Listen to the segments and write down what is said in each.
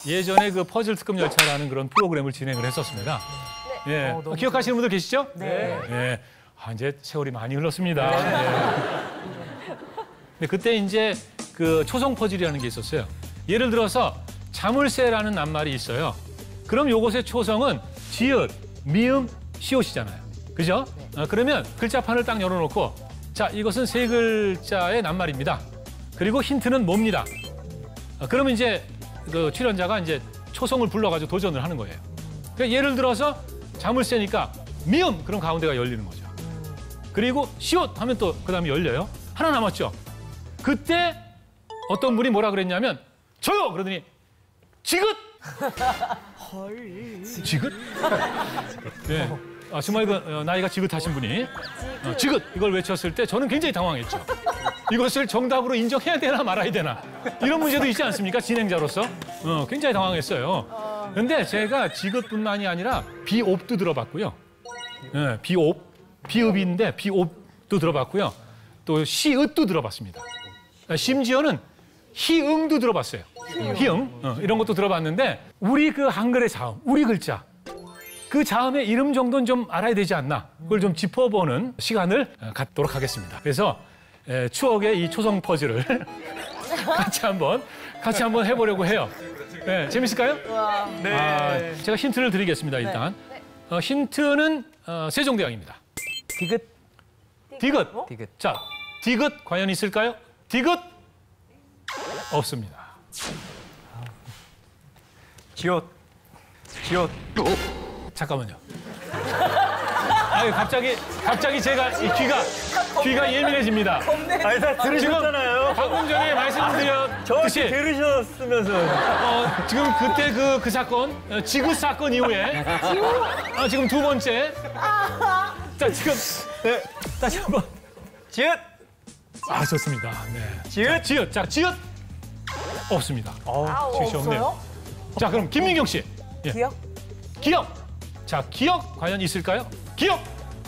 예전에 그 퍼즐 특급 열차라는 그런 프로그램을 진행을 했었습니다. 네. 예. 기억하시는 분들 계시죠? 네. 예. 아, 이제 세월이 많이 흘렀습니다. 예. 근데 그때 이제 그 초성 퍼즐이라는 게 있었어요. 예를 들어서 자물쇠라는 낱말이 있어요. 그럼 요것의 초성은 지읒, 미음, 시옷이잖아요. 그죠? 그러면 글자판을 딱 열어놓고 자, 이것은 세 글자의 낱말입니다. 그리고 힌트는 뭡니다. 그러면 이제 그 출연자가 이제 초성을 불러가지고 도전을 하는 거예요. 그러니까 예를 들어서 자물쇠니까 미음, 그럼 가운데가 열리는 거죠. 그리고 시옷 하면 또 그다음에 열려요. 하나 남았죠. 그때 어떤 분이 뭐라 그랬냐면 저요! 그러더니 지긋! 지긋? 네. 아, 정말 그 나이가 지긋하신 분이 지긋! 이걸 외쳤을 때 저는 굉장히 당황했죠. 이것을 정답으로 인정해야 되나 말아야 되나 이런 문제도 있지 않습니까? 진행자로서. 굉장히 당황했어요. 그런데 제가 지긋뿐만이 아니라 비옵도 들어봤고요. 네, 비옵, 비읍인데 비옵도 들어봤고요. 또 시읒도 들어봤습니다. 심지어는 희응도 들어봤어요. 희응 이런 것도 들어봤는데 우리 그 한글의 자음, 우리 글자 그 자음의 이름 정도는 좀 알아야 되지 않나 그걸 좀 짚어보는 시간을 갖도록 하겠습니다. 그래서 추억의 이 초성 퍼즐을 같이 한번 해보려고 해요. 네, 재밌을까요? 네. 아, 제가 힌트를 드리겠습니다. 일단 힌트는 세종대왕입니다. 디귿. 디귿. 디귿. 자, 디귿 과연 있을까요? 디귿 없습니다. 지읒. 지읒. 잠깐만요. 아유, 갑자기 제가 이 귀가 예민해집니다. 아니, 다 들으셨잖아요. 방금 전에 말씀드렸듯이 정확히 들으셨으면서. 지금 그때 그 사건, 지구 사건 이후에 지금 두 번째. 자, 지금 네, 다시 한번. 지읒. 아, 좋습니다. 네. 지읒. 지읒. 자, 지읒 없습니다. 지읒이 없네요. 자, 그럼 김민경 씨. 예. 기억? 기억. 자, 기억 과연 있을까요? 기억.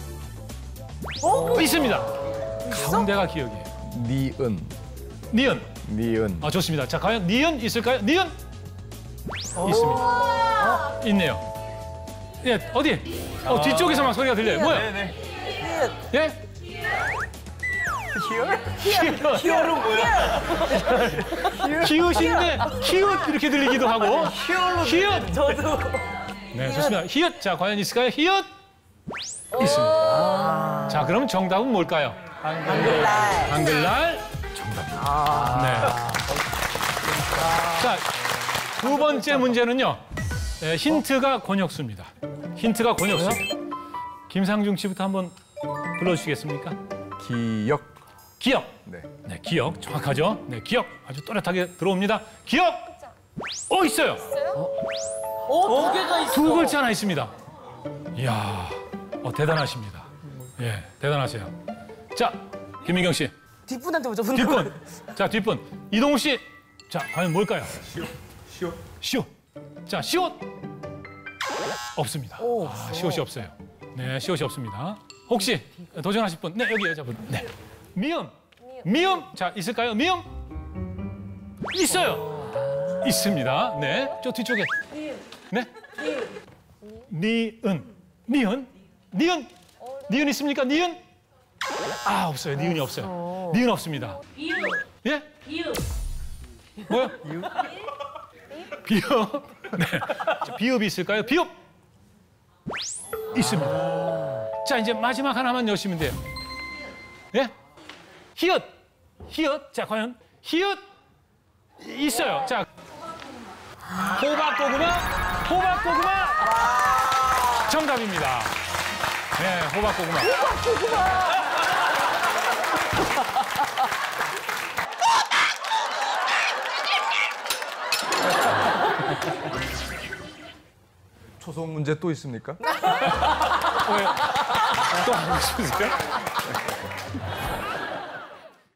있습니다. 가운데가 기억이에요. 니은. 니은. 니은. 아, 좋습니다. 자, 과연 니은 있을까요? 니은 있습니다. 있네요. 예, 어디? 뒤쪽에서 막 소리가 들려요. 뭐야? 네네. 예? 히읗? 히읗은 뭐야? 히읗인데 히읗 이렇게 들리기도 하고. 히읗. 저도. 네, 좋습니다. 히읗. 자, 과연 있을까요? 히읗 있습니다. 자, 그럼 정답은 뭘까요? 한글날. 한글날 정답입니다. 네. 자, 두 번째 문제는요. 힌트가 권혁수입니다. 힌트가 권혁수입니다. 김상중 씨부터 한번 불러주시겠습니까? 기역. 기억. 네. 네, 기억. 정확하죠? 네, 기억. 아주 또렷하게 들어옵니다. 기억. 있어요. 두 개가 있어. 두 글자 하나 있습니다. 이야, 대단하십니다. 예, 대단하세요. 자, 김민경 씨. 뒷분한테 오죠, 분. 뒷분. 자, 뒷분. 이동욱 씨. 자, 과연 뭘까요? 시옷. 시옷. 자, 시옷. 없습니다. 시옷이 없어요. 네, 시옷이 없습니다. 혹시 도전하실 분? 네, 여기 여자분. 네. 미음. 미음. 자, 있을까요? 미음? 있어요. 있습니다. 네. 저 뒤쪽에. 네. 니은. 니은. 니은. 니은 있습니까? 니은? 아, 없어요. 니은이 없어요. 니은 없습니다. 비읍. 예? 비읍. 뭐요? 비읍. 네. 자, 비읍이 있을까요? 비읍. 있습니다. 자, 이제 마지막 하나만 여시면 돼요. 예? 히읗. 히읗. 자, 과연 히읗 있어요. 자, 호박고구마. 호박고구마. 정답입니다. 네, 호박고구마. 초성 문제 또 있습니까? 왜요? 또 하고 싶으세요?